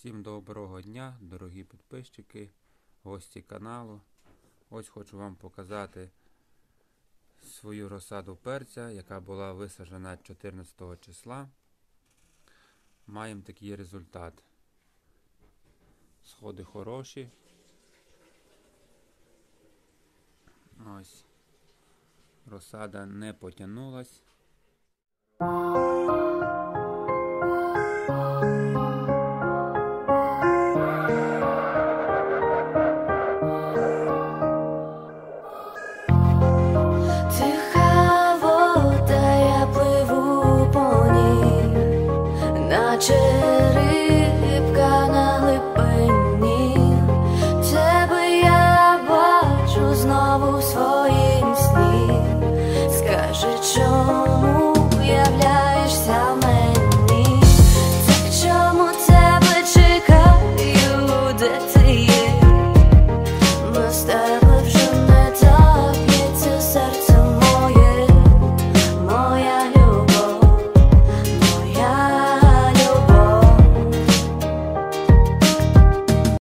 Всім доброго дня, дорогі підписчики, гості каналу. Ось хочу вам показати свою розсаду перця, яка була висаджена 14 числа. Маємо такий результат. Сходи хороші. Ось. Розсада не потягнулась. Наче